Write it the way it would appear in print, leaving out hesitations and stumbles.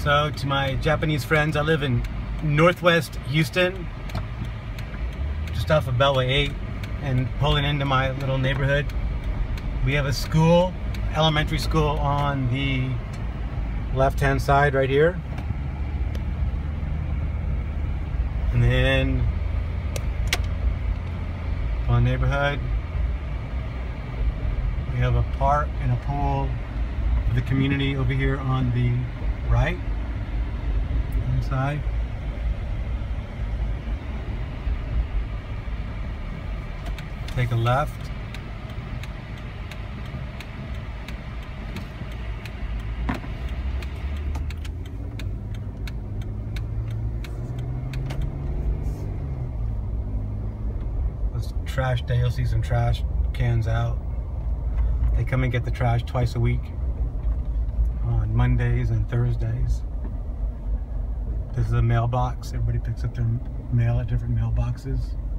So to my Japanese friends, I live in Northwest Houston, just off of Beltway 8, and pulling into my little neighborhood. We have a school, elementary school, on the left-hand side right here. And then on neighborhood, we have a park and a pool for the community over here on the right hand side. Take a left. It's trash day. You'll see some trash cans out. They come and get the trash twice a week, on Mondays and Thursdays. This is a mailbox. Everybody picks up their mail at different mailboxes.